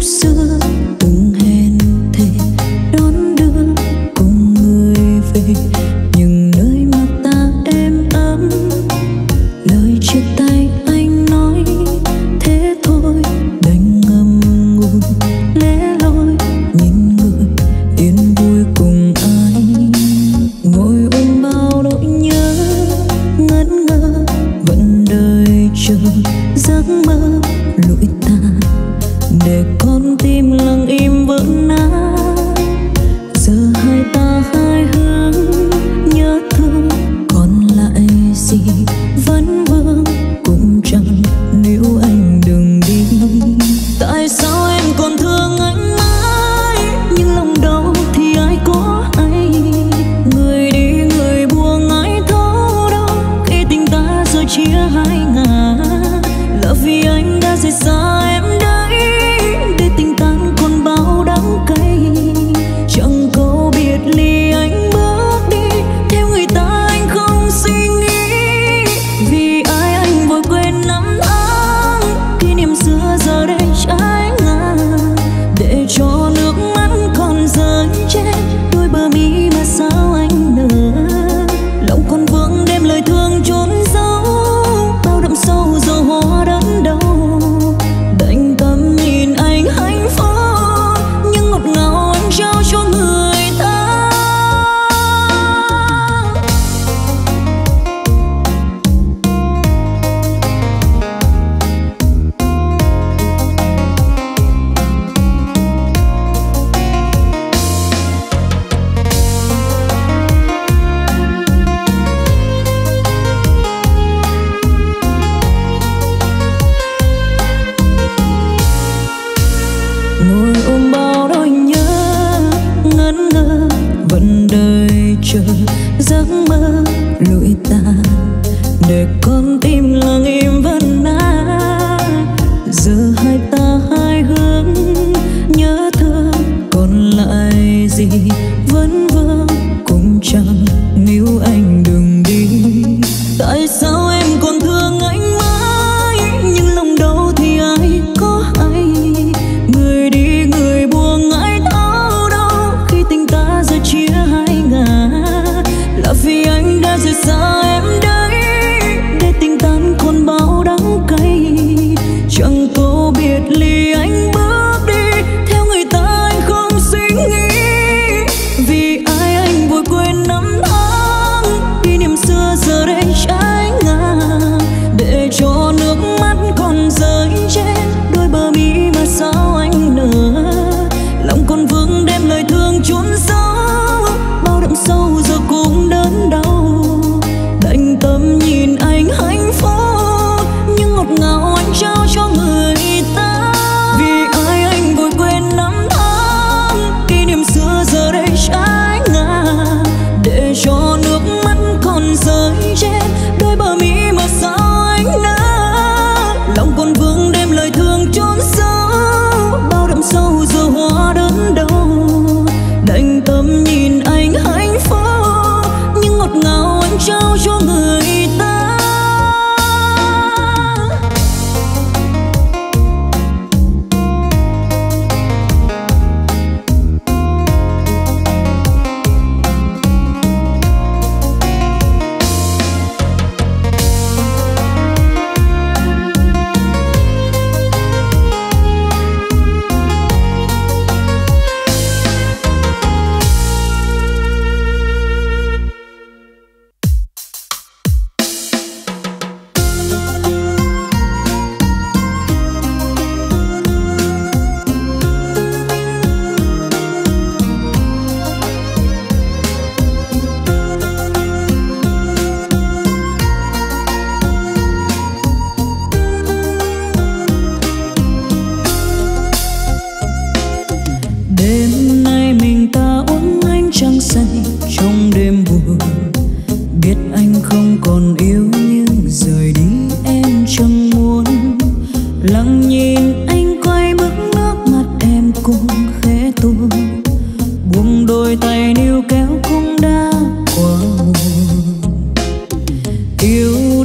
xưa từng hẹn thề đón đưa cùng người về những nơi mà ta êm ấm. Lời chia tay anh nói thế thôi, đành ngậm ngùi lẻ loi nhìn người yên vui cùng anh. Ngồi ôm bao nỗi nhớ ngẩn ngơ, vẫn đợi chờ giấc mơ lụi tàn để con tim lặng im vỡ nát. Giờ hai ta hai hướng nhớ thương, còn lại gì vẫn vương cũng chẳng níu anh đừng đi. Tại sao em còn thương anh mãi, nhưng lòng đau thì ai có hay. Người đi người buông ai thấu đâu, khi tình ta rồi chia hai ngả. Là vì anh đã rời xa em đấy, để tình tan còn bao đắng cay. Chẳng câu biệt ly anh bước đi, theo người ta anh không suy nghĩ. Vì ai anh vội quên năm tháng, kỷ niệm xưa giờ đây trái ngang. Để cho nước mắt còn rơi trên đôi bờ mi mà sao anh nỡ. Lòng còn vương đêm lời thương chốn giấu, bao đậm sâu dầu hoa đớn đau. Đành tâm nhìn anh hạnh phúc, nhưng ngọt ngào anh trao cho người ta. Ngồi ôm bao nỗi nhớ ngẩn ngơ, vẫn đợi chờ giấc mơ lụi tàn để con tim lặng im vẫn nát. Giờ hai ta hai hướng nhớ thương, còn lại gì vẫn vương cũng chẳng níu anh đừng đi. Tại sao em còn thương anh mãi, nhưng lòng đau thì ai có hay. Người đi người buông ai thấu đâu, khi tình ta rồi chia hai ngả. Là vì anh đã rời xa em đấy, để tình tan còn bao đắng cay. Chẳng câu biệt ly anh bước đi, theo người ta anh không suy nghĩ. Vì ai anh vội quên năm tháng, kỷ niệm xưa giờ đây trái ngang. Để cho nước mắt còn rơi trên đôi bờ mi mà sao anh nỡ. Lòng còn vương đêm lời thương chốn giấu, bao đậm sâu giờ cũng đớn đau. Đành tâm nhìn anh hạnh phúc, nhưng ngọt ngào anh trao cho người ta. Vì ai anh vội quên năm tháng, kỷ niệm xưa giờ đây trái ngang. Để cho nước mắt còn rơi trên đôi bờ mi mà sao anh nỡ. Lòng còn vương đêm lời thương chốn sâu, bao đậm sâu giờ hoa đớn đau. Đành tâm nhìn anh hạnh phúc, nhưng ngọt ngào anh trao cho người ta.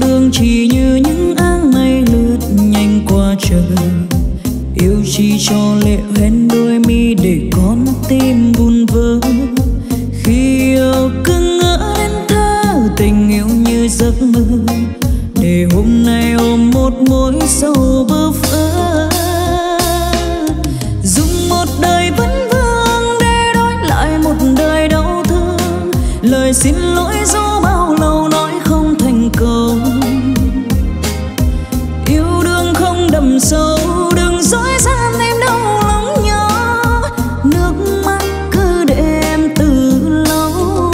chỉ cho lệ hoen đôi mi để con tim vun vỡ. Khi yêu cứ ngỡ đến thơ tình yêu như giấc mơ, để hôm nay ôm một mối sầu bơ vơ. Dùng một đời vấn vương để đổi lại một đời đau thương, lời xin lỗi dù bao lâu nói không thành câu. Yêu đương không đậm sâu, đừng dối gian em đau lòng nhớ, nước mắt cứ để em từ lâu.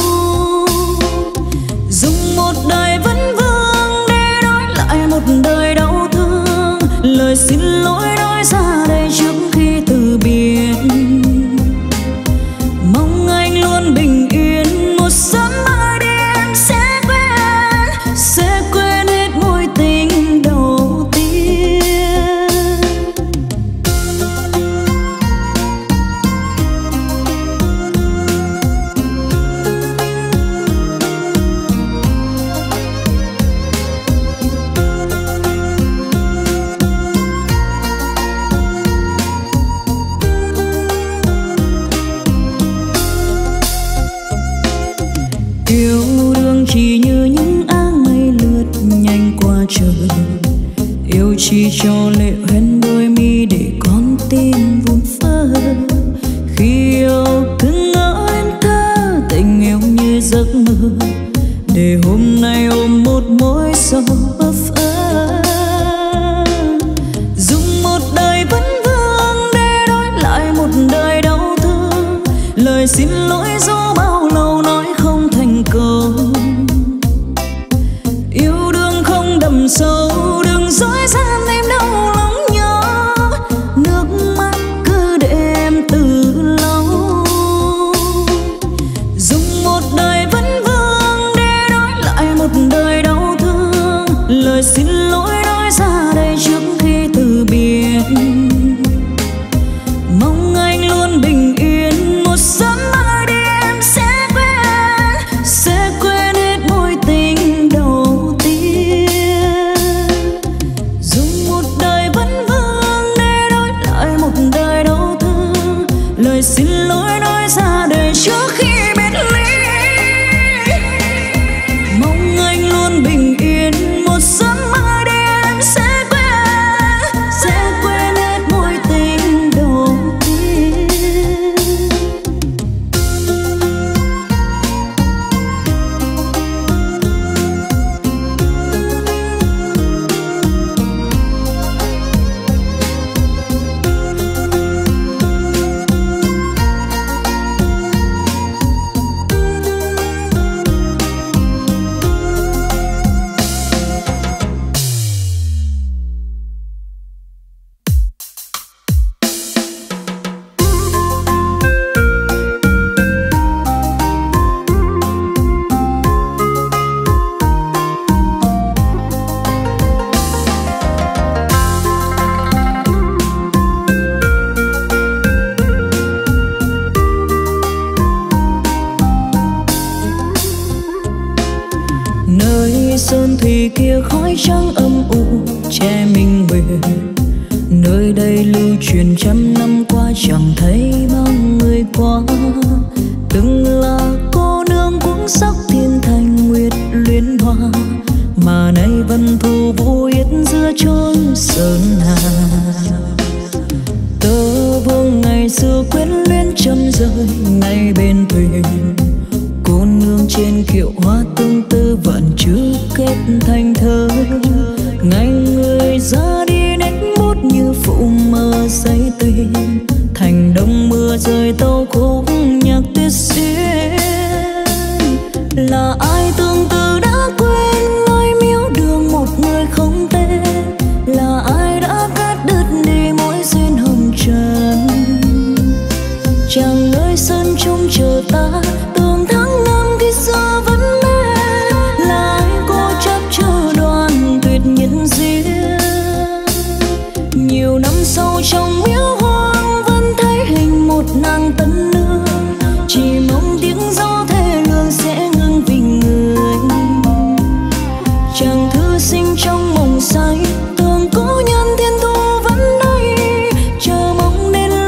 Dùng một đời vấn vương để đổi lại một đời đau thương, lời xin lỗi nói ra đây trước khi từ biệt. Mong anh luôn bình yên, một sớm mai đi em sẽ quên hết mối tình đầu tiên. Yêu đương chỉ như những áng mây lướt nhanh qua trời, yêu chỉ cho lệ hoen đôi mi để con tim vun vỡ. Khi yêu cứ ngỡ em thơ tình yêu như giấc mơ, để hôm nay ôm một mối sầu bơ vơ. Dùng một đời vấn vương để đổi lại một đời đau thương, lời xin lỗi dù bao lâu nói không thành câu. Yêu đương không đậm sâu, đừng dối gian em đau lòng nhớ, nước mắt cứ để em từ lâu. Dùng một đời vấn vương để đổi lại một đời đau thương, lời xin lỗi nói ra đây trước khi từ biệt. Mong anh luôn bình yên, một sớm mai đi em sẽ quên hết mối tình đầu tiên. Dùng một đời vấn vương để đổi lại một đời đau thương, lời xin lỗi nói ra đời trước khi biệt ly. Mong anh luôn bình yên, một sớm mai đi em sẽ quên hết mối tình đầu tiên. Nơi sơn thủy kia khói trắng âm u che mình nguyện, nơi đây lưu truyền trăm năm qua chẳng thấy bóng người qua. Từng là cô nương cũng sắc thiên thành nguyệt luyến hoa, mà nay vẫn thu vũ yết giữa chốn sơn hà. Tơ vương ngày xưa quyến luyến châm rơi ngay bên thuyền, cô nương trên kiệu hoa tương tư vạn chữ kết thành thơ. Ngày người ra đi nét bút như phụ mơ giấy tuyên, thành đông mưa rơi tâu khúc nhạc tuyết xuyên. Là ai tương tư đã quên lối miếu đường một người không tên, là ai đã cắt đứt đi mối duyên hồng trần. Chàng nơi sân trông chờ ta tưởng tháng năm khi xưa vẫn bên, là ai cô chấp chờ đoàn tuyệt nhân duyên. Nhiều năm sau trong miếu hoang vẫn thấy hình một nàng tân nương, chỉ mong tiếng gió thê lương sẽ ngưng vì người. Chàng thư sinh trong mộng say tưởng cố nhân thiên thu vẫn đây, chờ mong đến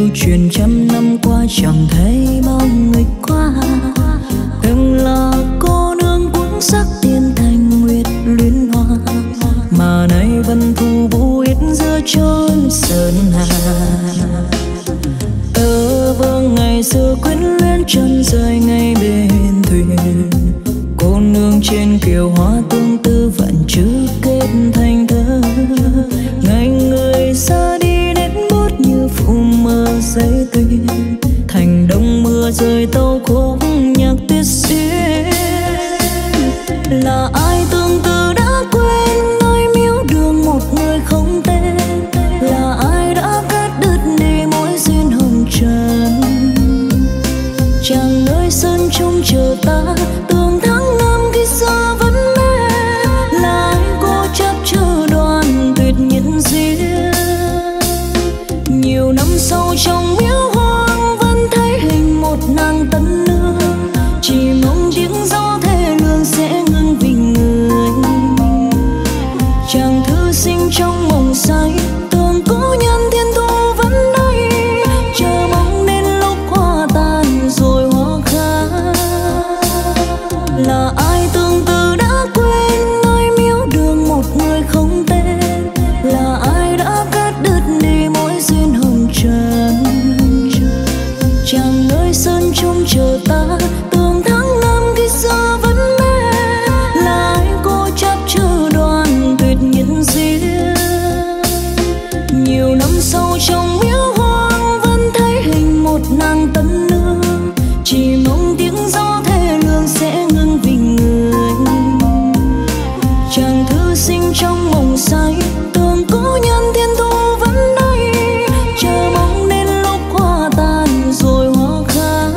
truyền trăm năm qua chẳng thấy bóng người qua. Từng là cô nương cuốn sắc tiên thành nguyệt luyến hoa, mà nay vẫn thu vũ yết giữa chốn sơn hà. Tơ vương ngày xưa quyến luyến chân rơi ngay bên thuyền, cô nương trên kiều hoa tương tư vẫn chưa kết thành thơ. Ngày người xa đi nét bút như phụ mờ giấy tuyên, thành đông mưa rơi tâu khúc nhạc tuyết xuyên. Là ai tương tư đã quên nơi miếu đường một người không tên, là ai đã cắt đứt đi mối duyên hồng trần. Chàng nơi sơn trông chờ ta tường tháng năm khi xưa vẫn mê, là ai cô chấp chờ đoàn tuyệt nhân duyên. Nhiều năm sau trong miếu hoang vẫn thấy hình một nàng tân nương, chỉ mong tiếng gió thê lương sẽ ngưng vì người. Chàng thư sinh trong mộng say tưởng cố nhân thiên thu vẫn đây, chờ mong đến lúc hoa tàn rồi hoa khai. Là ai tương tư đã quên nơi miếu đường một người không tên, là ai đã cắt đứt đi mối duyên hồng trần. Chàng nơi sơn trông chờ ta tường tháng năm khi xưa vẫn mê, là ai cô chấp chờ đoàn tuyệt nhân duyên. Nhiều năm sau trong miếu hoang vẫn thấy hình một nàng tân nương, chỉ mong tiếng gió thê lương sẽ ngưng vì người. Chàng thư sinh trong mộng say tưởng cố nhân thiên thu vẫn đây, chờ mong đến lúc hoa tàn rồi hoa khai.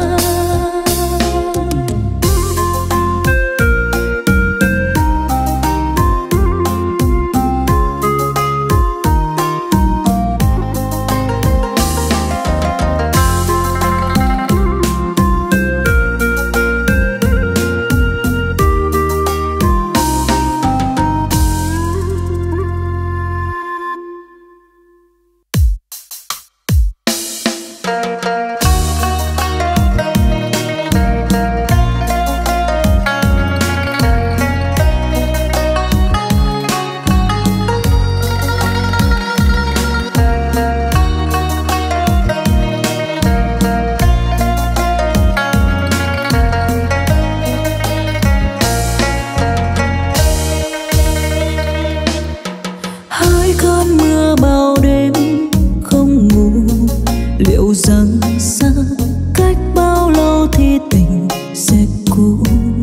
Hỡi cơn mưa bao đêm không ngủ, liệu rằng xa cách bao lâu thì tình sẽ cũ.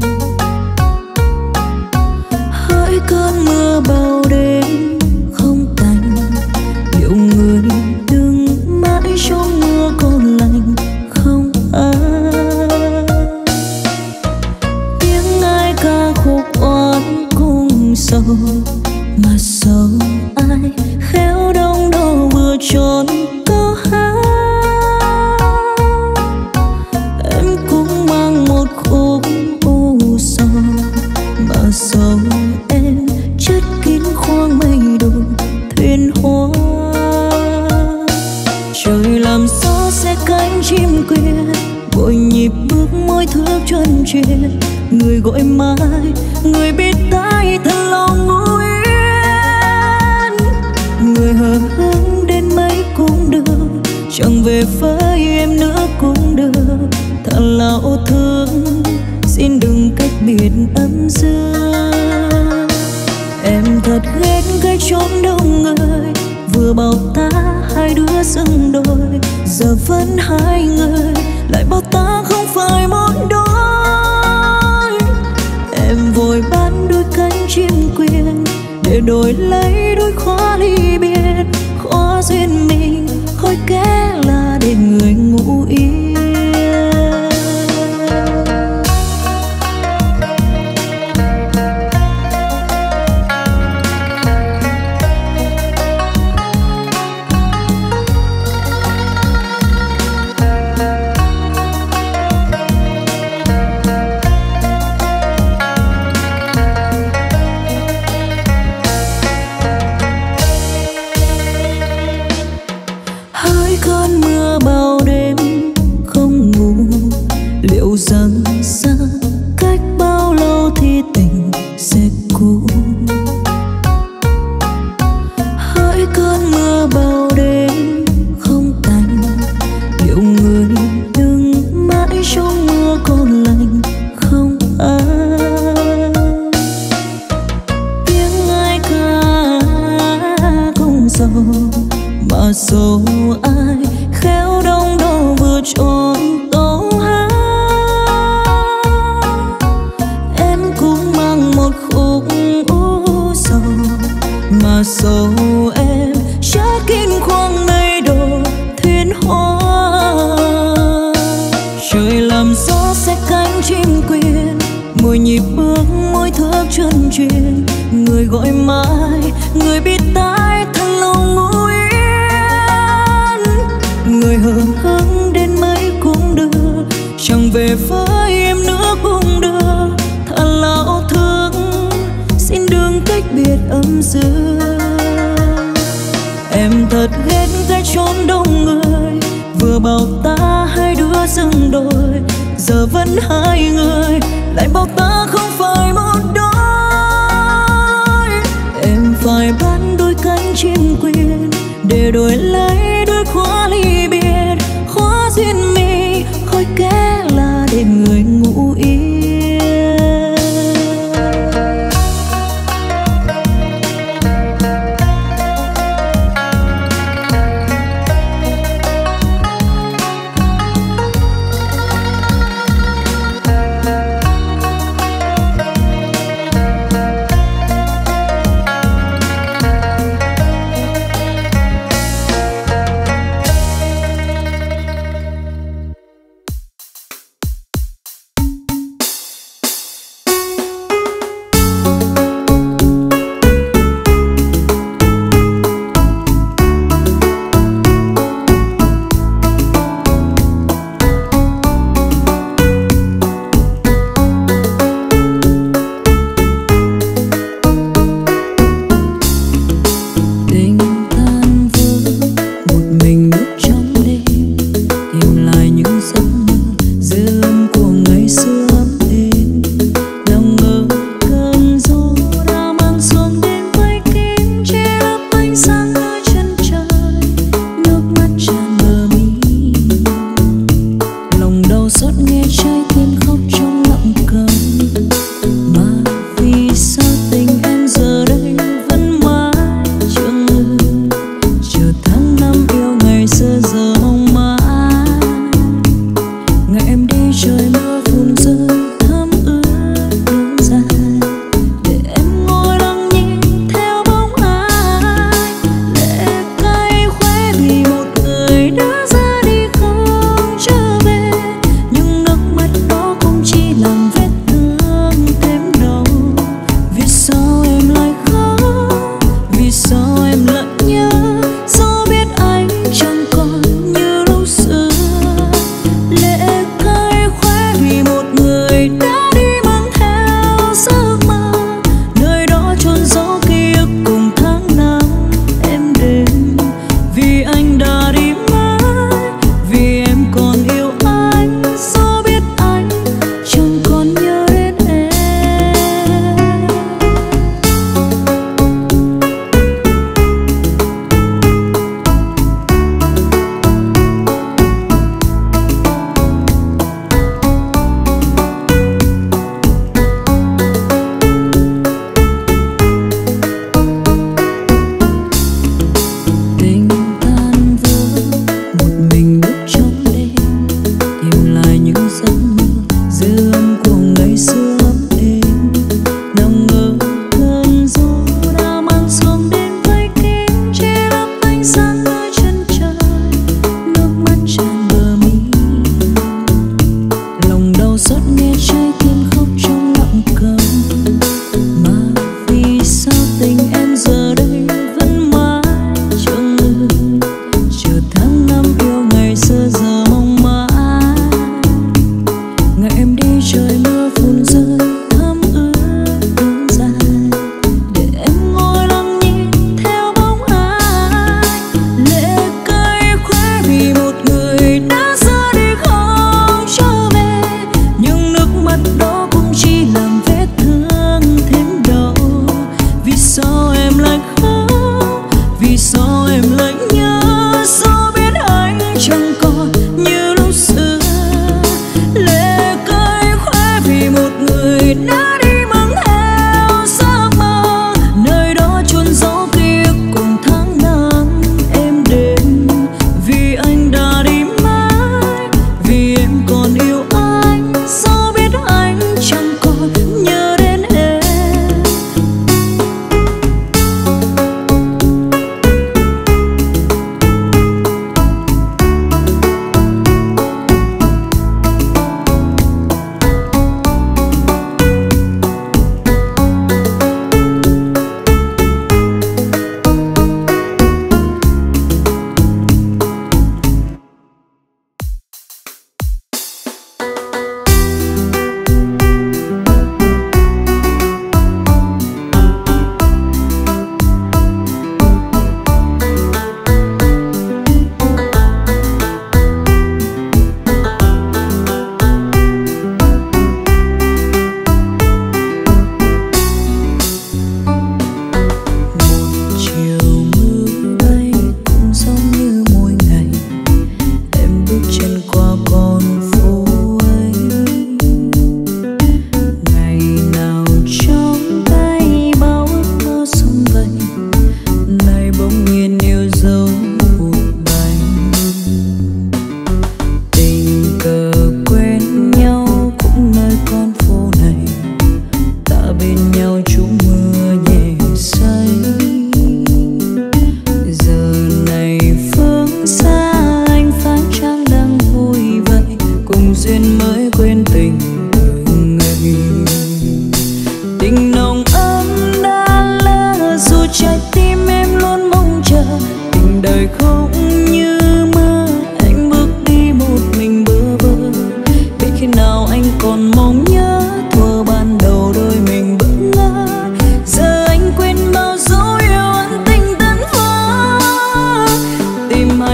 Hỡi cơn mưa bao đêm không tạnh, liệu người đứng mãi trong mưa còn lạnh không ai. Tiếng ai ca khúc oán cùng sầu, mà sầu ai khéo đông đâu vừa tròn câu hát. Em cũng mang một khúc u sầu, mà sầu em chất kín khoang mây đổ thuyền hoa. Trời làm gió sẽ cánh chim quyên, vội nhịp bước môi thước chân truyền. Người gọi mãi, người biết tay thật lòng ngủ yên. Người hờ hững đến mấy cũng được, chẳng về với em nữa cũng được. Thật là ô thương, xin đừng cách biệt âm dương. Em thật ghét cái chốn đông người, vừa bảo ta hai đứa xứng đôi, giờ vẫn hai người lại bảo ta không phải một đôi. Em vội bán đôi cánh chim quyên để đổi lấy đôi khóa ly biệt. Khóa duyên mình khói ké là để người ngủ yên. mà số ai khéo đông đâu vừa tròn câu hát. Em cũng mang một khúc u sầu mà số em che kín khoang mây đồ thuyền hoa. Trời làm gió sẽ cánh chim quyên, mỗi nhịp bước mỗi thước chân truyền. Người gọi mãi, người biết tai thân lòng ngủ yên. Người hưởng hứng đến mấy cũng đưa, chẳng về với em nữa cũng đưa. Thật lão thương, xin đừng cách biệt âm dương. Em thật ghét cái chốn đông người, vừa bảo ta hai đứa dừng đôi, giờ vẫn hai người lại bảo ta không phải một đôi. Em phải bán đôi cánh chim quyên để đổi lấy đôi khóa ly biệt. Khóa duyên mi khói ké là để người ngủ yên.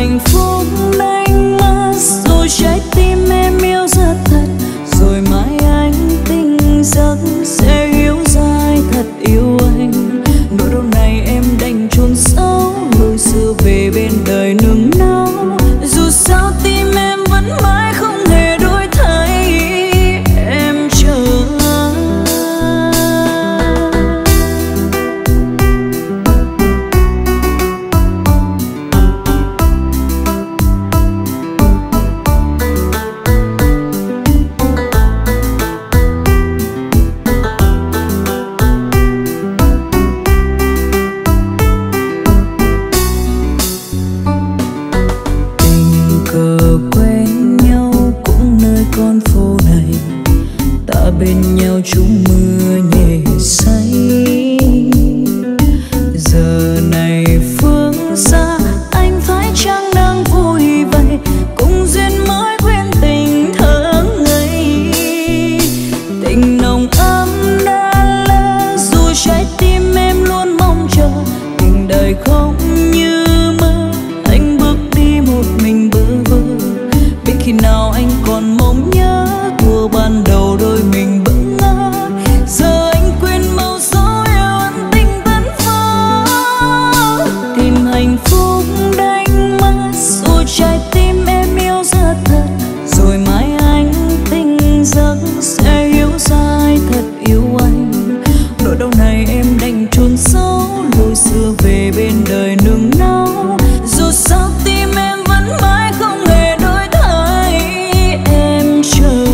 hạnh phúc đánh mất, rồi trái tim em yêu rất thật, rồi mai anh tỉnh giấc sẽ hiểu ra ai thật yêu anh. Nỗi đau này em đành chôn sâu, lối xưa về bên đời nương náu. Dù sao tim em vẫn mãi không hề đổi thay, em chờ bên nhau trúng mưa nhẹ say. Giờ này phương xa anh phải chăng đang vui vậy, cùng duyên mới quên tình thơ ngây. Tình nồng ấm đã lỡ, dù trái tim em luôn mong chờ. Tình đời không như mơ, anh bước đi một mình bơ vơ. Biết khi nào anh còn mong nhớ của ban đầu đôi mình bỗng ngỡ. Giờ anh quên màu số yêu ân tình tân phó, tìm hạnh phúc đánh mất, dù trái tim em yêu rất thật, rồi mai anh tỉnh giấc sẽ hiểu ra ai thật yêu anh. Nỗi đau này em đành chôn sâu, lối xưa về bên đời nương náu. Dù sao tim em vẫn mãi không hề đổi thay, em chờ.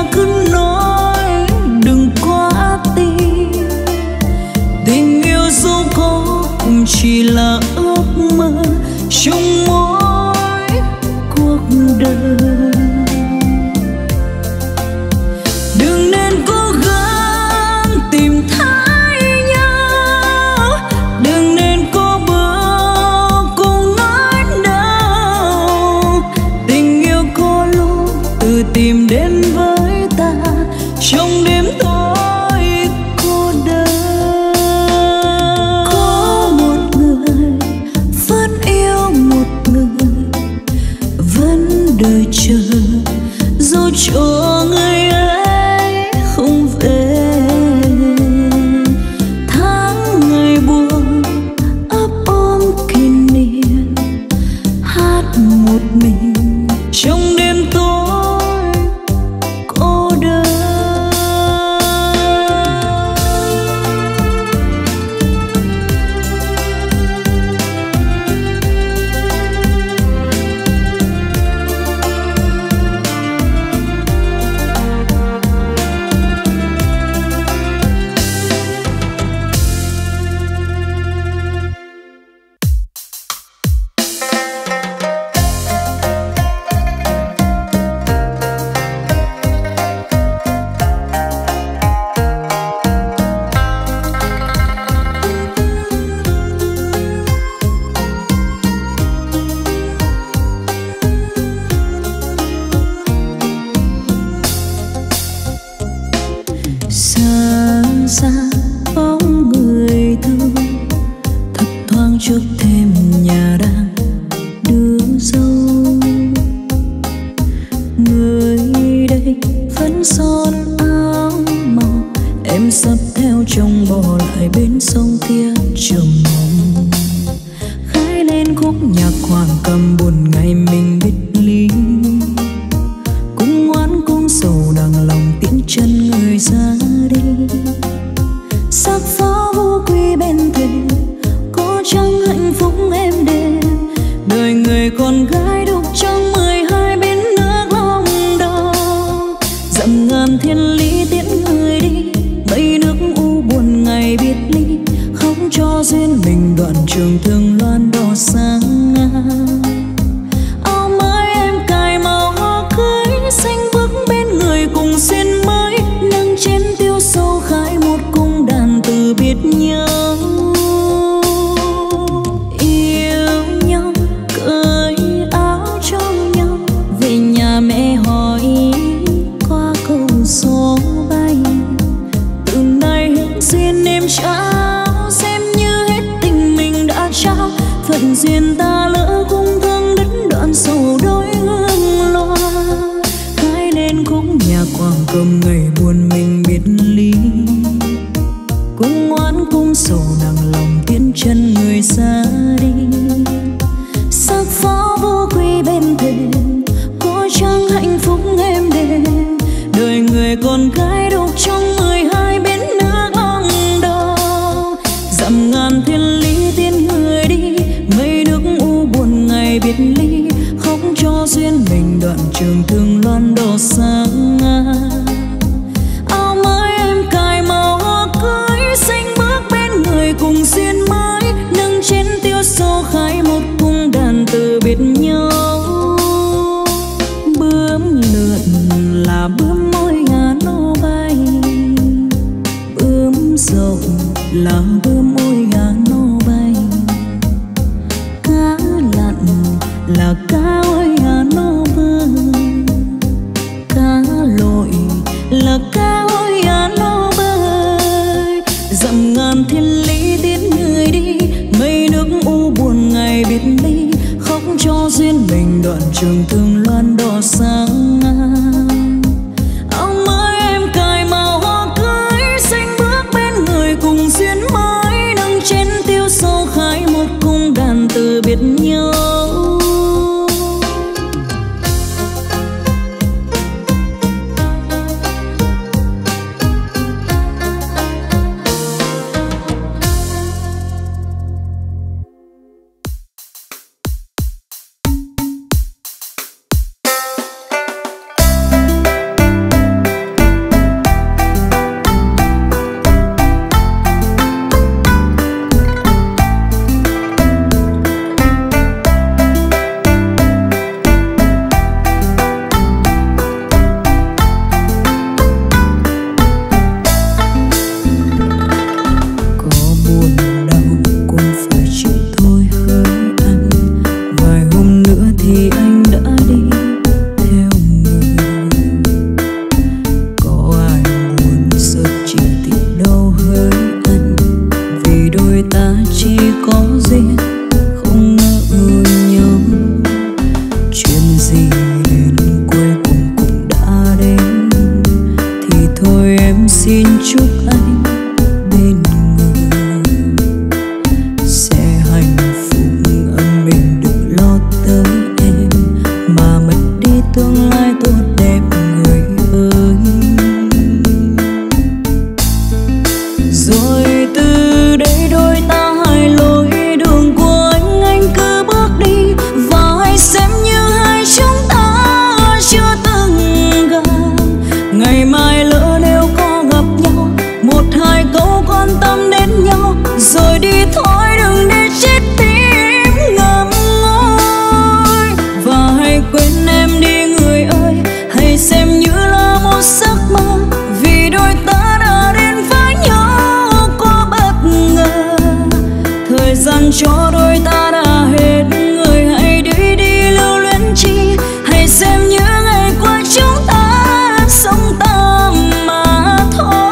cứ nói đừng quá tin. Tình yêu dẫu có cũng chỉ là ước mơ trong mỗi cuộc đời. Đừng nên cố gắng tìm thấy nhau, đừng nên có bờ cùng nói đâu. Tình yêu có lúc tự tìm đến với ta trong đêm tối cô đơn. Có một người vẫn yêu một người, vẫn đợi chờ dù cho người ấy không về. Tháng ngày buồn ấp ôm kỷ niệm, hát một mình trong đêm tối cô đơn. Xa xa bóng người thương, thấp thoáng trước thềm nhà đang đưa dâu. Người đây vẫn son áo màu, em sắp theo chồng bỏ lại bên sông kia chờ mong. Khái lên khúc nhạc hoàng cầm buồn ngày mình biệt ly, cũng ngoan cũng sầu đằng lòng tiễn chân người ra đi. Sắc pháo vô quy bên thềm, có chăng hạnh phúc em đêm. Đời người con gái đục trong 12 bên nước lòng đau. Dặm ngàn thiên lý tiễn người đi, mây nước u buồn ngày biệt ly. Khóc cho duyên mình đoạn trường thương loan đỏ sáng ngang. Áo mới em cài màu hoa cưới, xanh bước bên người cùng xin mới. Nâng chén tiêu sâu khai một cung đàn từ biệt nhau. Yêu nhau cởi áo cho nhau, về nhà mẹ hỏi qua câu gió bay. Từ nay hết duyên em trao, xem như hết tình mình đã trao. Phận duyên ta lỡ cung thương đứt đoạn sầu đôi hương loa. Khai lên khúc nhạc hoàng cầm ngày buồn mình biệt ly, cũng ngoan cũng sầu nặng lòng tiễn chân người xa đi. Sắc pháo vô quy bên thềm, có chăng hạnh phúc em đêm. Đời người con gái đục trong 12 bên nước lòng đau. Dặm ngàn thiên lý tiễn người đi, mây nước u buồn ngày biệt ly. Khóc cho duyên mình đoạn trường thương loan đỏ sáng ngang. Áo mới em cài màu hoa cưới, xanh bước bên người cùng duyên mới. Nâng chén tiêu sâu khai một cung đàn từ biệt nhau. Bướm lượn là bướm môi ngàn nô bay, bướm rộng là bướm môi ngàn nô bay. Cá lặn là cá ôi ngàn nô bơi, cá lội là cá ôi ngàn nô bơi. Dặm ngàn thiên lý tiễn người đi, mây nước u buồn ngày biệt ly. Khóc cho duyên mình đoạn trường thương loan đỏ sáng ngang. Áo mới em cài màu hoa cưới, xanh bước bên người cùng duyên mới. Nâng chén tiêu sâu khai một cung đàn từ biệt nhau. xin chúc anh bên người sẽ hạnh phúc, ấm mình đừng lo tới em mà mất đi tương lai tốt đẹp người ơi. Rồi từ đây đôi ta hai lối đường của anh cứ bước đi và hãy xem như hai chúng ta chưa từng gặp. Ngày mai lỡ nếu có gặp nhau, một hai câu quan tâm đến nhau rồi đi thôi, đừng để chết tim ngậm ngùi. Và hãy quên em đi người ơi, hãy xem như là một giấc mơ, vì đôi ta đã đến với nhau quá bất ngờ. Thời gian cho đôi ta đã hết, người hãy đi đi lưu luyến chi, hãy xem như ngày qua chúng ta sống tạm mà thôi.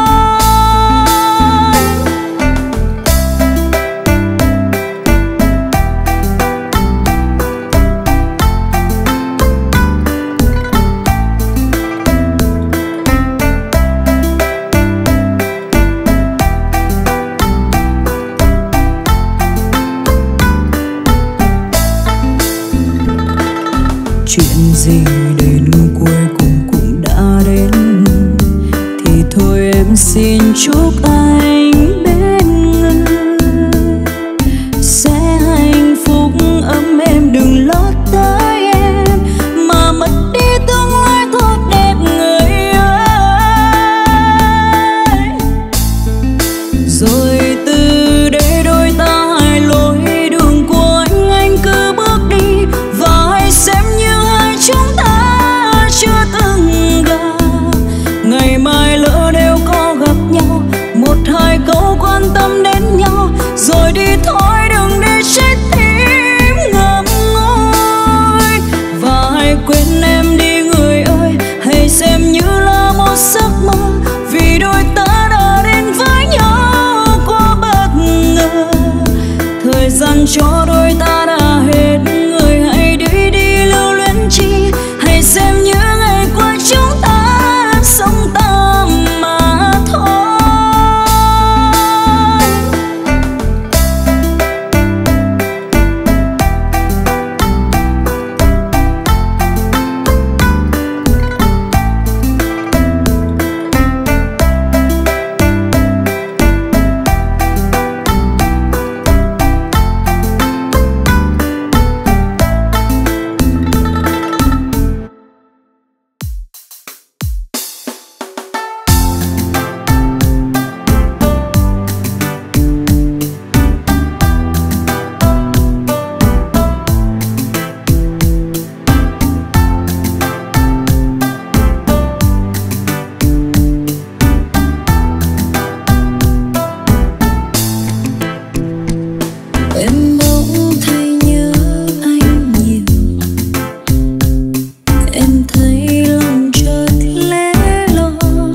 Chuyện gì đến cuối cùng cũng đã đến, thì thôi em xin chúc anh bên người sẽ hạnh phúc, ấm em đừng lo tới em mà mất đi tương lai tốt đẹp người ơi. Rồi từ đây đôi ta hai lối đường của anh cứ bước đi và hãy xem như hai chúng ta chưa từng gặp. Ngày mai lỡ nếu có gặp nhau, một hai câu quan tâm đến nhau rồi đi thôi, đừng để trái tim ngậm ngùi. Và hãy quên em đi người ơi, hãy xem như là một giấc mơ, vì đôi ta đã đến với nhau quá bất ngờ. Thời gian cho đôi ta đã hết, người hãy đi đi lưu luyến chi, hãy xem như ngày qua chúng ta sống tạm mà thôi. Em bỗng thấy nhớ anh nhiều, em thấy lòng chợt lẻ loi,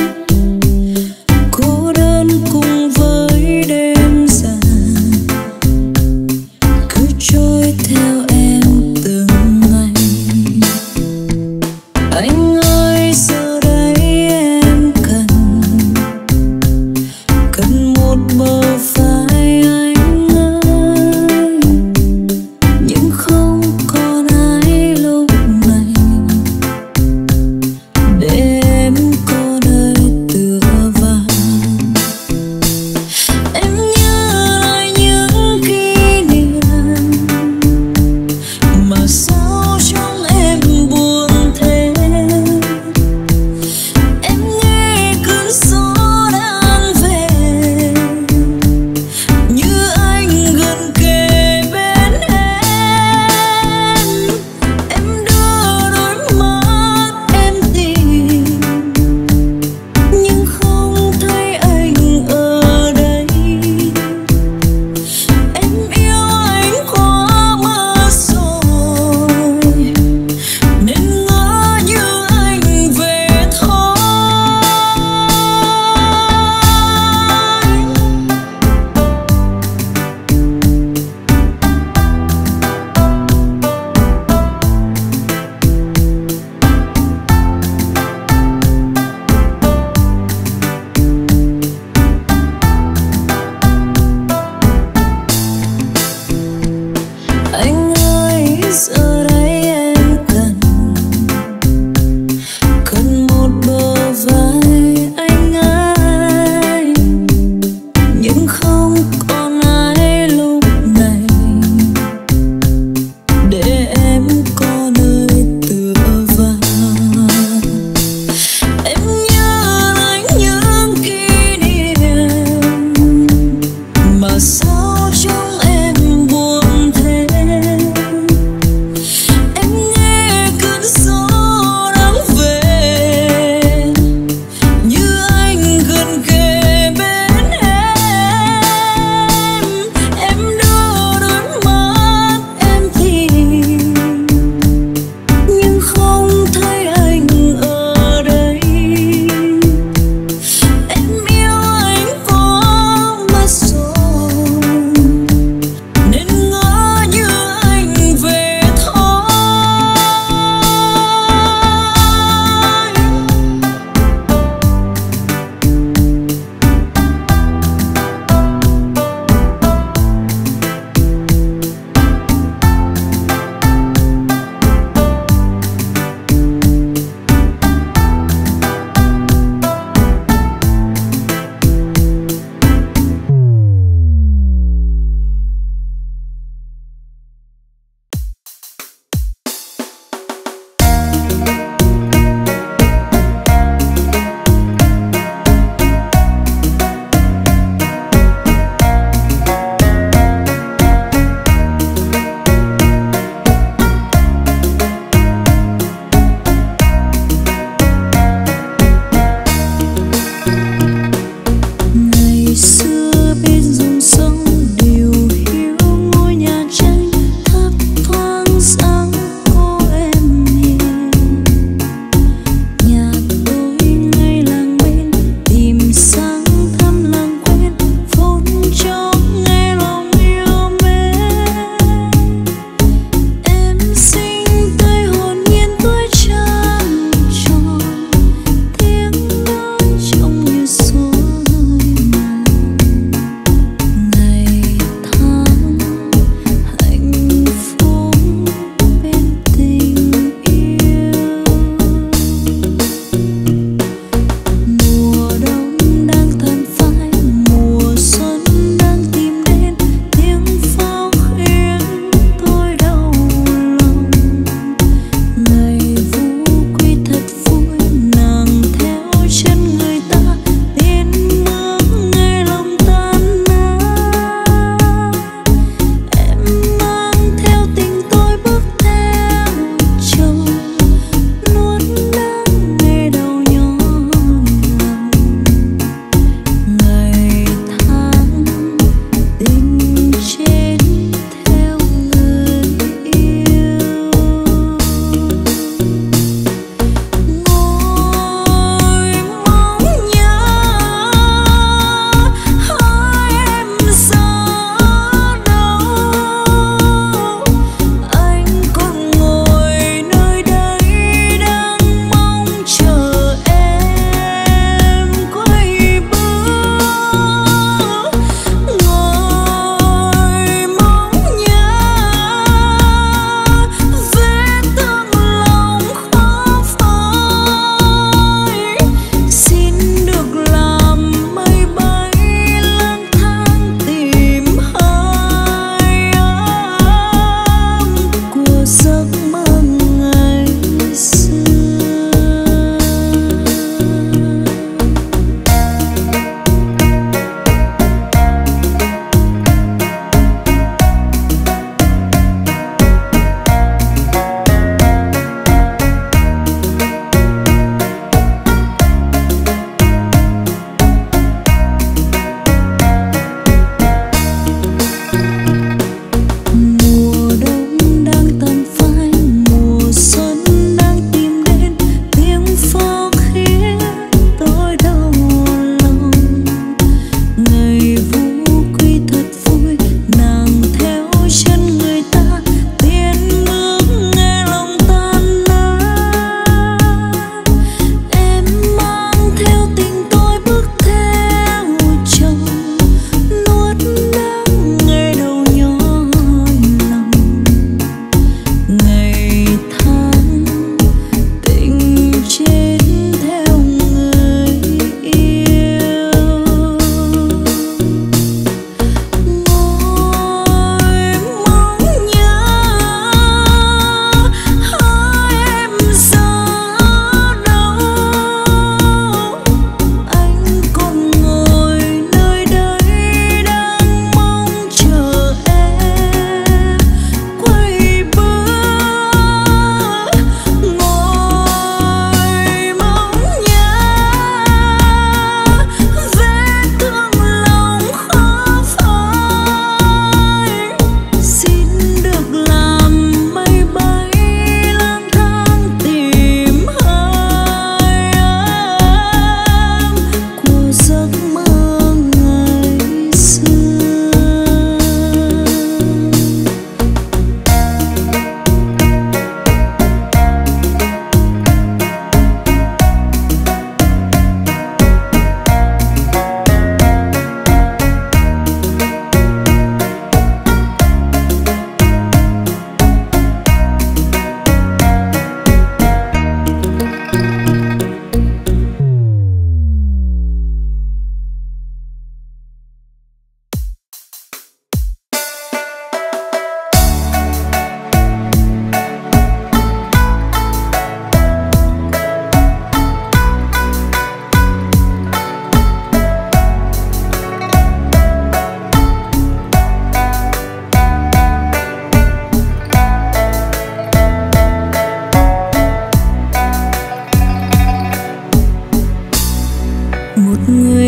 cô đơn cùng với đêm dài cứ trôi theo em từng ngày. Anh ơi giờ đây em cần một bờ vai anh ơi, nhưng không còn ai lúc này để em có nơi tựa vào. Em nhớ lại những kỷ niệm mà sao trong em buồn thế. Em nghe cơn gió đang về, như anh gần kề bên em đưa đôi mắt em tìm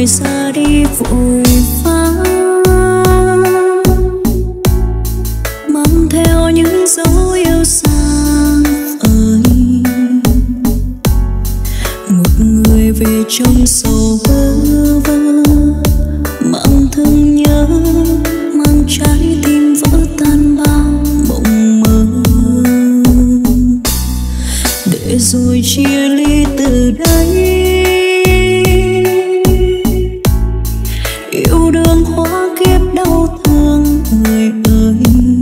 rồi ra đi vội vã, mang theo những dấu yêu xa vời. Một người về trong sầu vơ vơ, mang thương nhớ, mang trái tim vỡ tan bao mộng mơ. Để rồi chia ly từ đây, yêu đương hóa kiếp đau thương người ơi.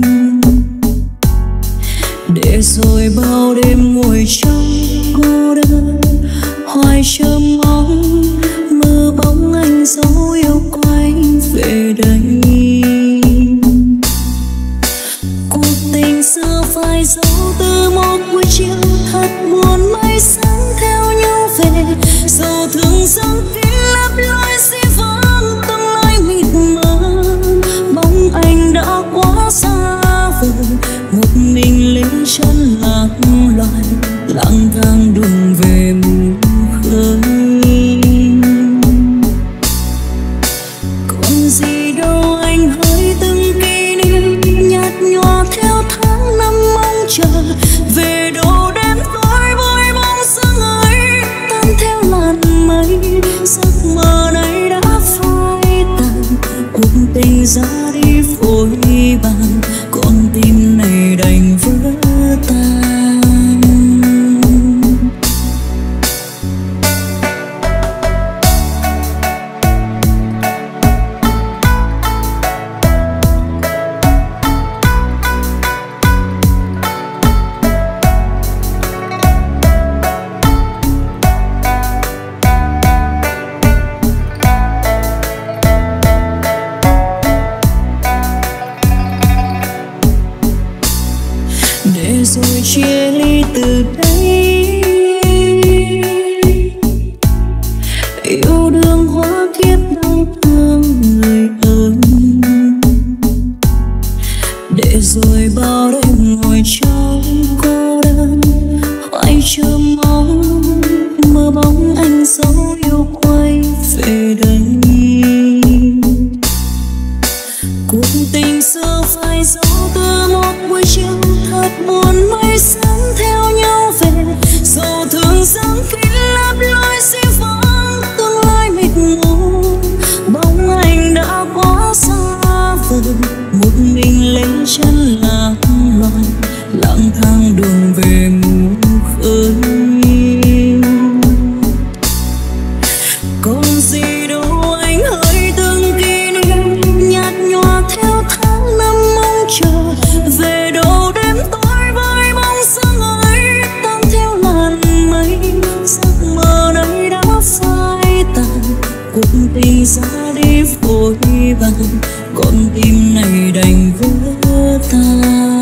Để rồi bao đêm ngồi trong cô đơn, hoài chờ mong mơ bóng anh dấu yêu quay về đây. Cuộc tình xưa phai dấu từ một buổi chiều thật buồn, mây sáng theo nhau về, dầu thương dâng kín lấp lối dĩ vãng, tương lai mịt mờ. Bóng anh đã quá xa vời, một mình lên chân lạc loài, lang thang đường về mù khơi. Còn gì đâu anh hỡi từng kỷ niệm nhạt nhòa theo tháng năm mong chờ, về đâu đêm tối vội bóng dáng ấy tan theo làn mây. Giấc mơ này đã phai tàn, cuộc tình ra đi vội vàng, con tim này đành vỡ tan. Để rồi chia ly từ đây, yêu đương hóa kiếp đau thương người ơi. Để rồi bao đêm ngồi trong cô đơn, hoài chờ mong mơ bóng anh dấu yêu quay về đây. Cuộc tình xưa phai dấu từ một buổi chiều thật buồn, mây sáng theo nhau về, dầu thương dâng kín lấp lối dĩ vãng, tương lai mịt mù. Bóng anh đã quá xa vời, một mình lên chân lạc loài, lang thang đường về mù khơi. Còn gì đâu anh hỡi từng kỷ niệm nhạt nhòa theo tháng năm mong chờ, về đâu đêm tối với bóng dáng ấy tan theo làn mây. Giấc mơ này đã phai tàn, cuộc tình ra đi vội vàng, con tim này đành vỡ tan.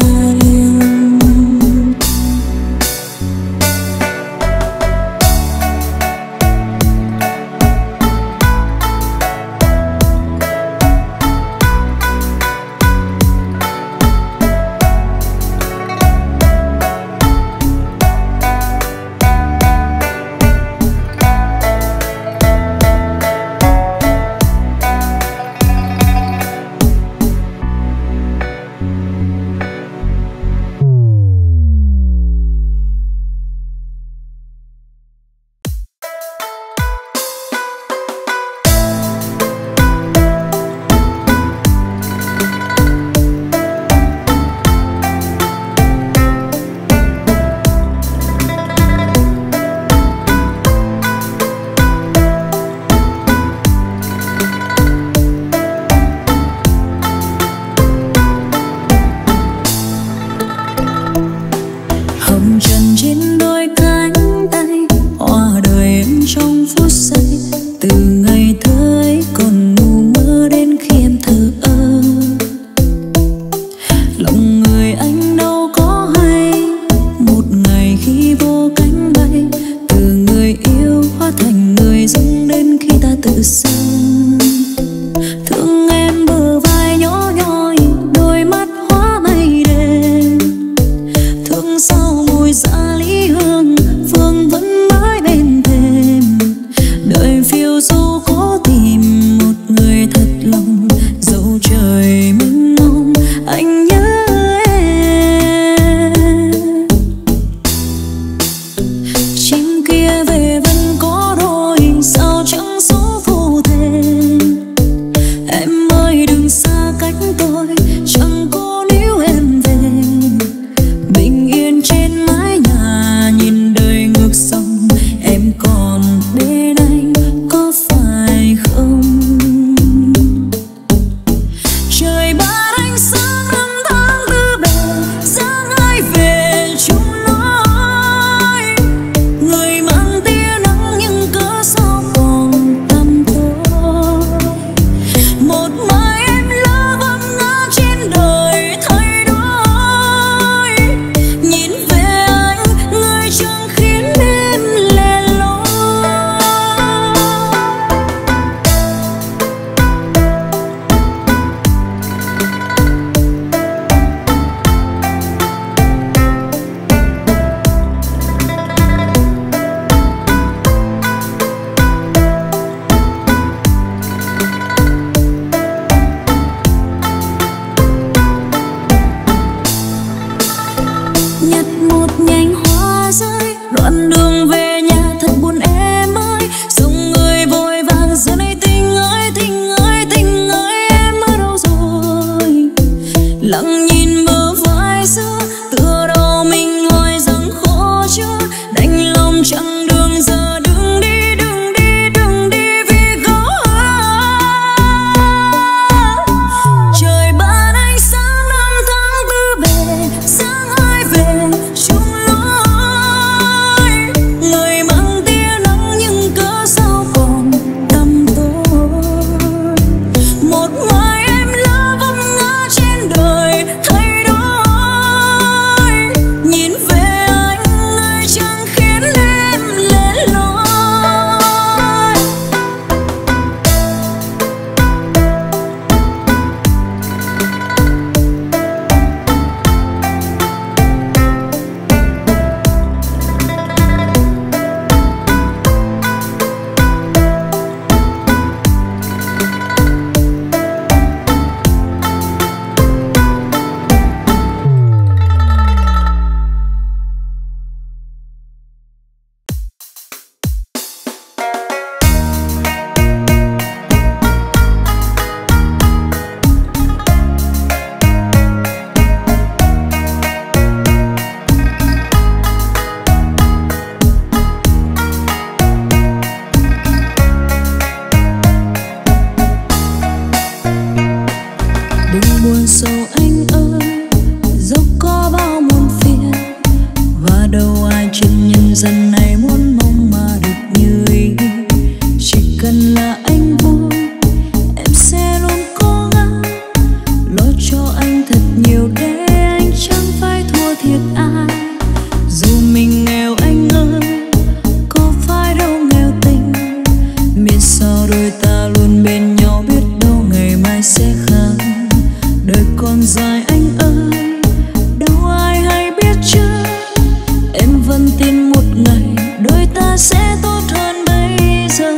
đôi ta luôn bên nhau, biết đâu ngày mai sẽ khác. Đời còn dài anh ơi, đâu ai hay biết chứ. Em vẫn tin một ngày đôi ta sẽ tốt hơn bây giờ.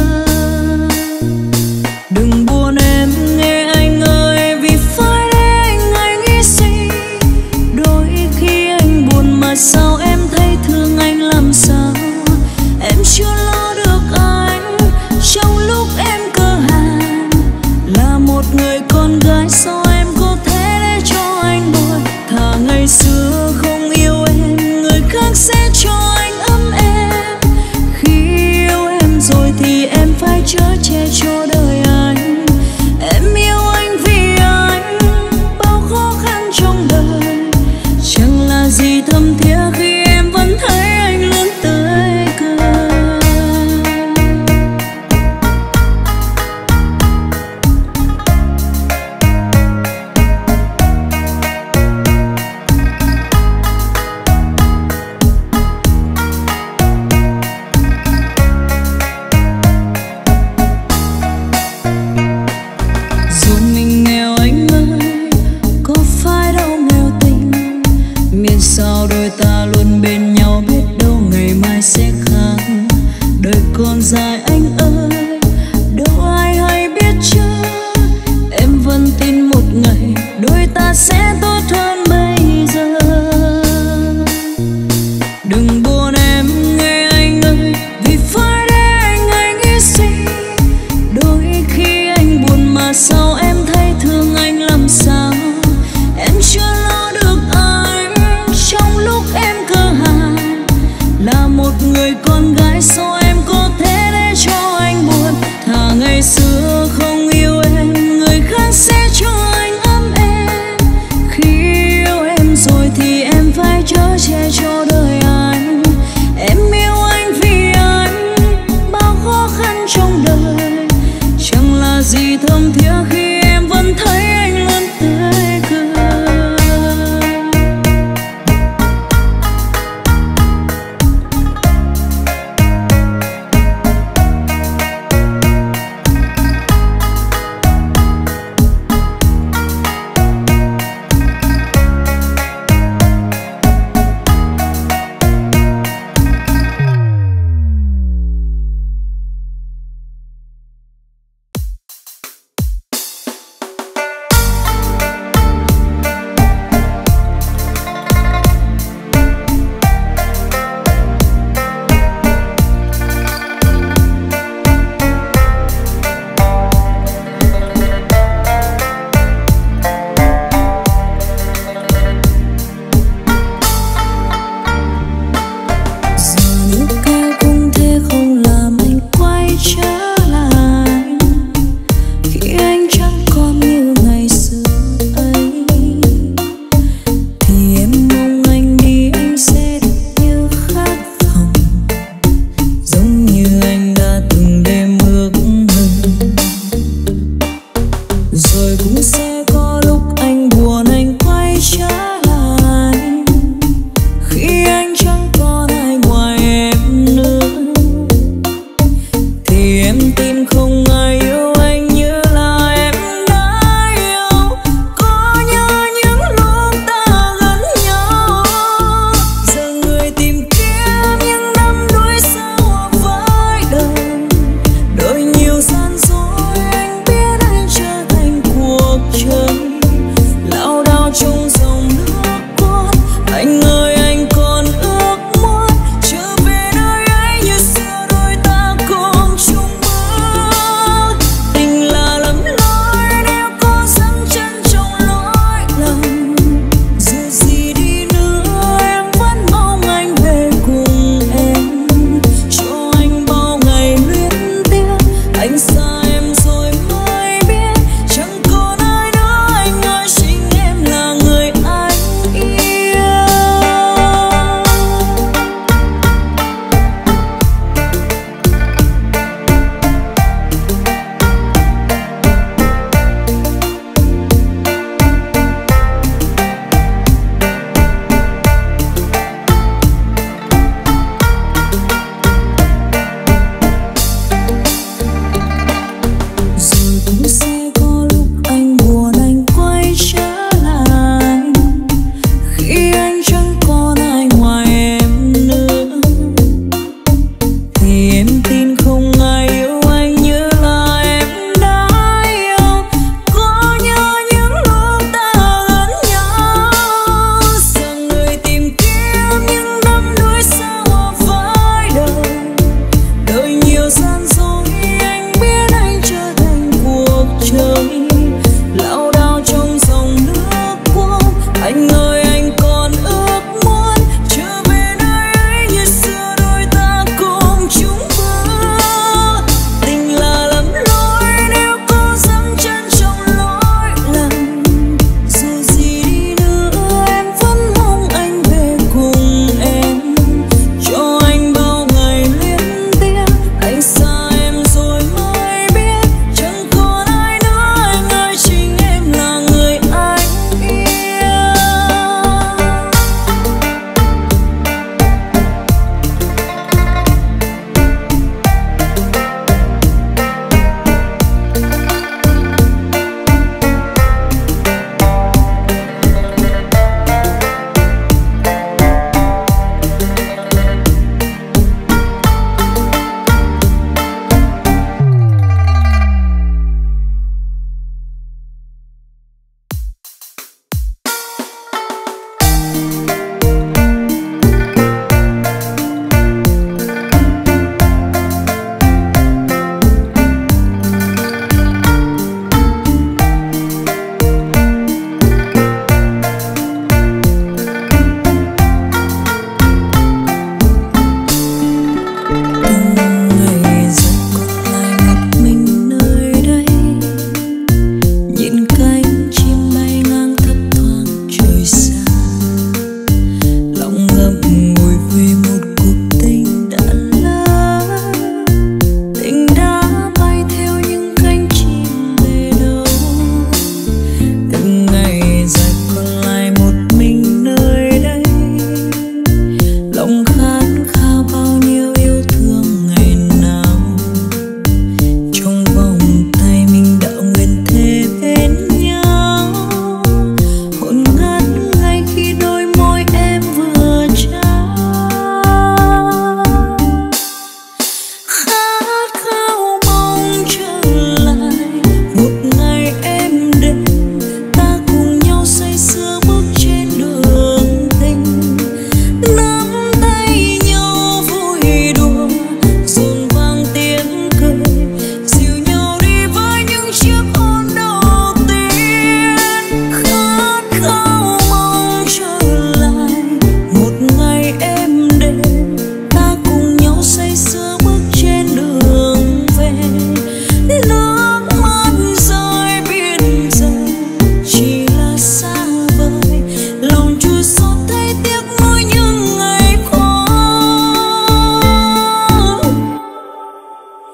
Đừng buồn em nghe anh ơi, vì phải để anh nghĩ suy. Đôi khi anh buồn mà sao em thấy thương anh làm sao. Em chưa lo được anh trong lúc em cơ hàn. Là một người con gái sao em có thể để cho anh buồn. Thà ngày xưa không yêu em, người khác sẽ cho anh ấm em. Khi yêu em rồi thì em phải chở che cho đời anh. Em yêu anh vì anh bao khó khăn trong đời. Chẳng là gì thâm thiết khi em vẫn thấy anh luôn tươi cười. Dù mình nghèo anh ơi, có phải đâu nghèo tình. Miễn sao đôi ta luôn bên nhau, biết đâu ngày mai sẽ khác. Đời còn dài anh ơi, đâu ai hay biết chứ. Em vẫn tin một ngày đôi ta sẽ tốt hơn bây giờ. Đừng buồn em nghe anh ơi, vì phải để anh nghĩ suy. Đôi khi anh buồn mà sao em thấy thương anh làm sao. Em chưa lo được anh trong lúc em cơ hàn. Là một người con gái sao em có thể để cho anh buồn.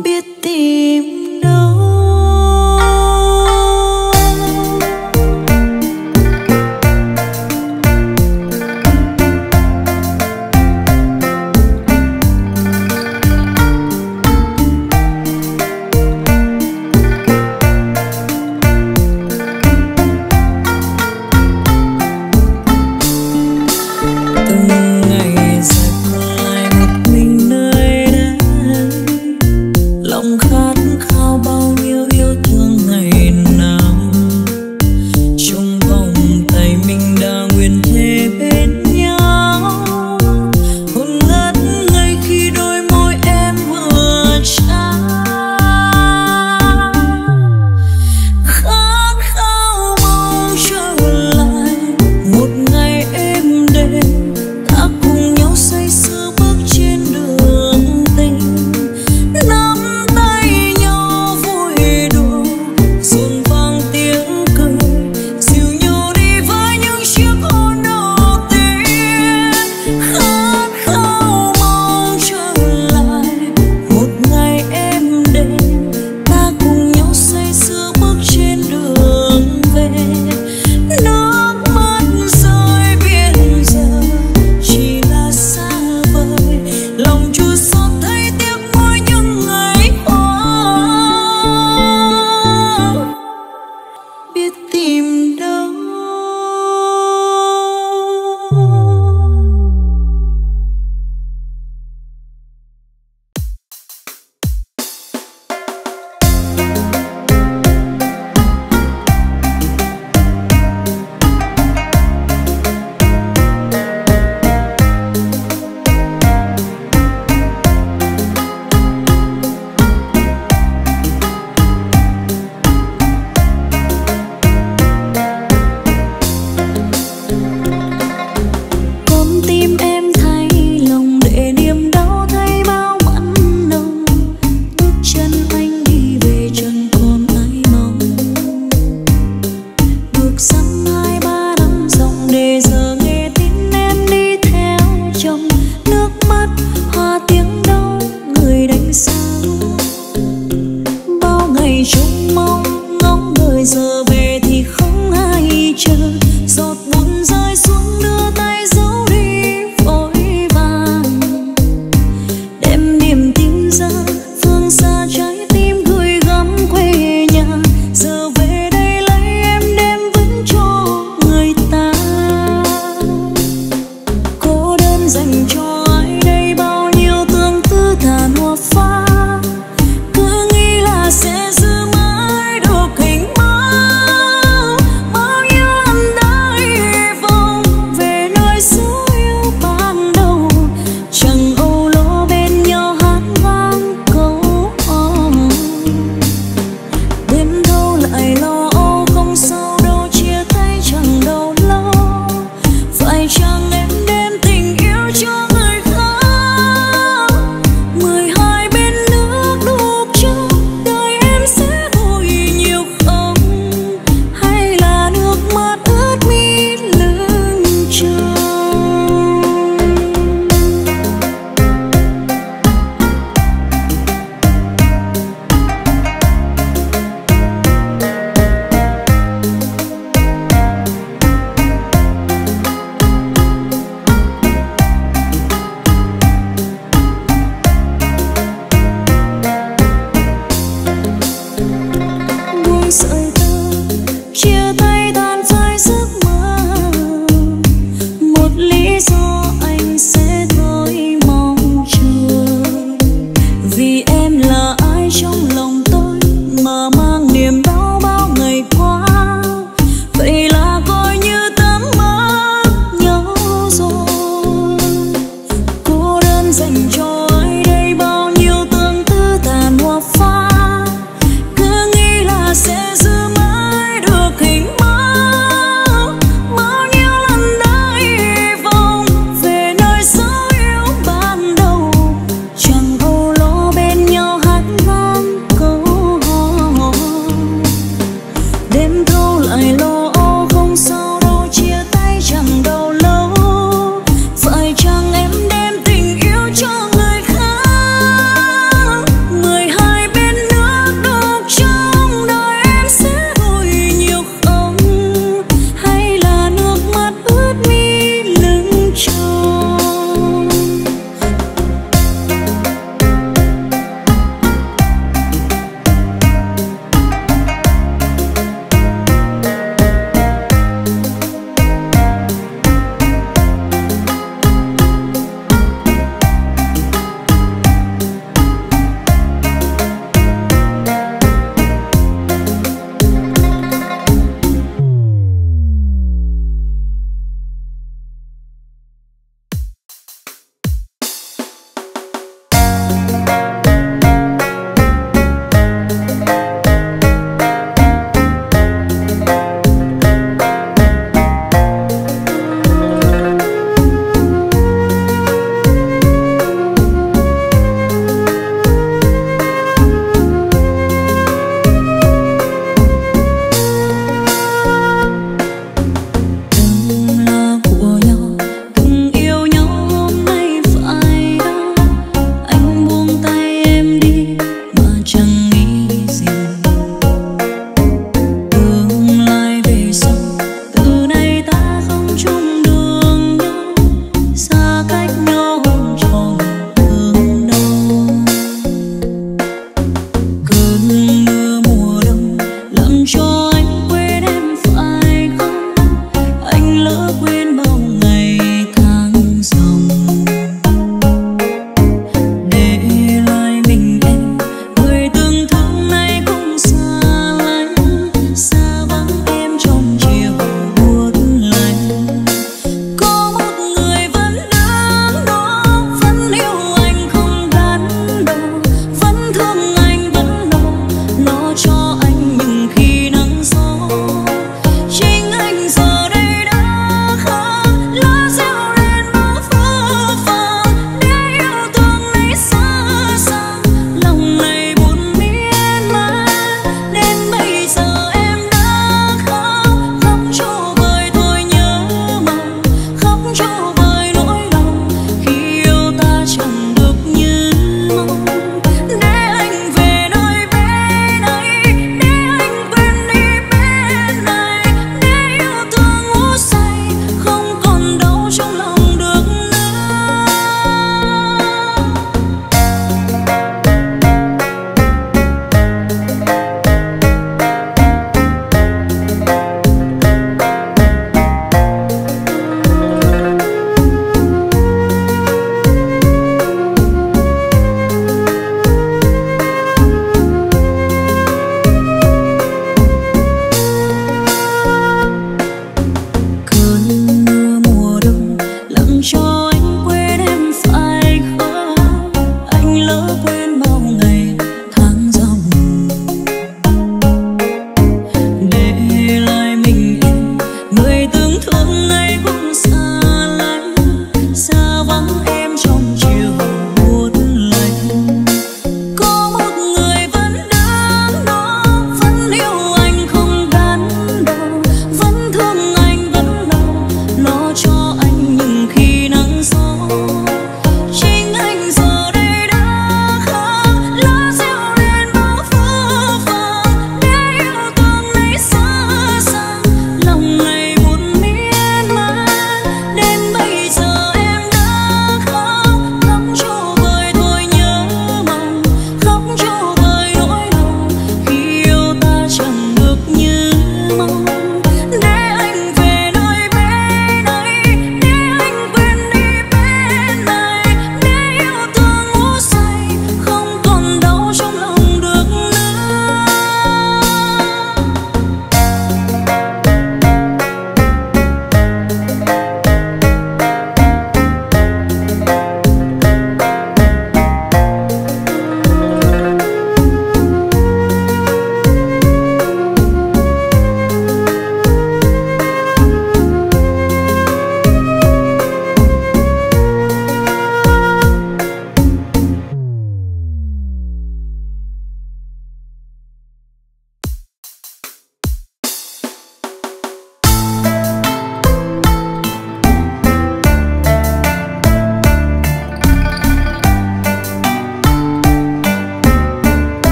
biết tìm đâu. Lòng khát khao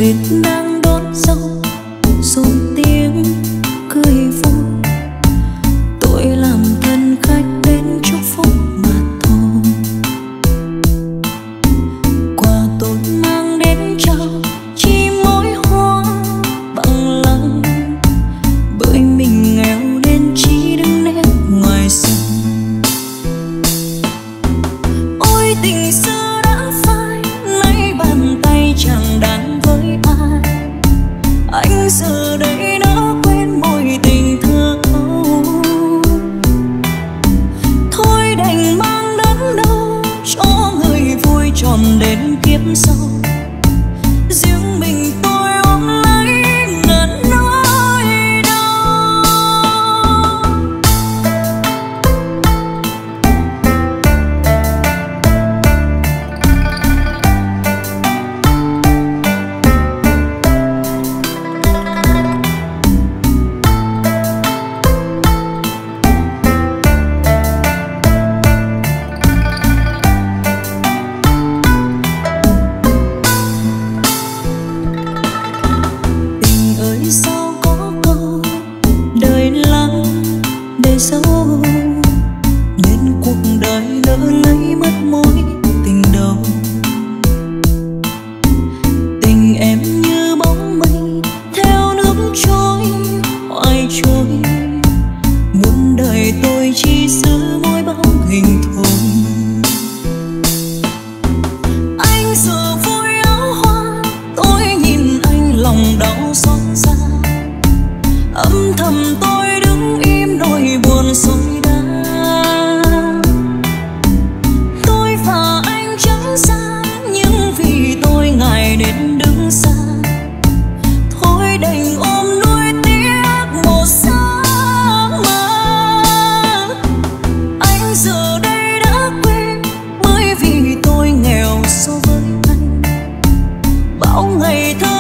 biết đang đón dâu rồi tiếng cười vui. Tôi làm thân khách đến chúc phúc mà thôi. Quà tôi mang đến trao chỉ mỗi hoa bằng lăng, bởi mình nghèo nên chỉ đứng nét ngoài sân. Ôi tình xưa đã phai, nay bàn tay chẳng đáng với ai. Anh giờ đây đã quên mối tình thơ ấu. Thôi đành mang đớn đau cho người vui tròn đến kiếp sau. Riêng mình tôi ôm lấy ngàn nỗi đau. Tình ơi sao có câu đời lắm để dấu, nên cuộc đời lỡ lấy mất mối tình đầu. Tình em như bóng mây theo nước trôi hoài trôi, muôn đời tôi chỉ giữ mỗi bóng hình thôi. Anh giờ vui áo hoa, tôi nhìn anh lòng đau xót xa. Âm thầm tôi đứng im nỗi buồn xối đá. Tôi và anh chẳng xa, nhưng vì tôi ngại đến đứng xa. Thôi đành ôm nuối tiếc một giấc mơ. Anh giờ đây đã quên, bởi vì tôi nghèo so với anh. Bao ngày tháng